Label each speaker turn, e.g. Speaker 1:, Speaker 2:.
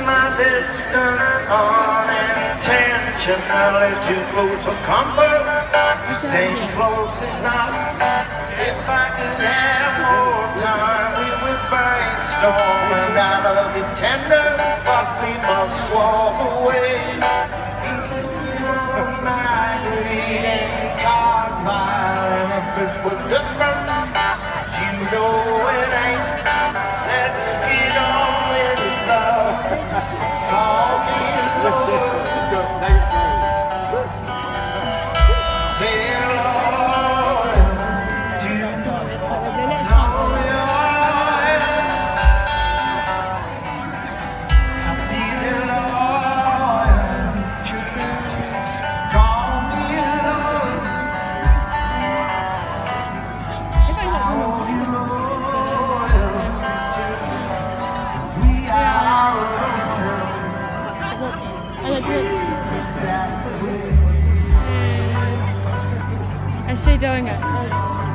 Speaker 1: my distance unintentionally too close for comfort. Staying close enough. If I could have more time, we would brainstorm, and I love you tender, but we must walk away. Keeping you on my greeting card file, and if it was different, but you know it ain't. Let's get on with it, love. Call me Lord. Say Lord, you know you're lying. I feel it, Lord, true. Call me Lord. Call you loyal to. We are
Speaker 2: Is she doing it?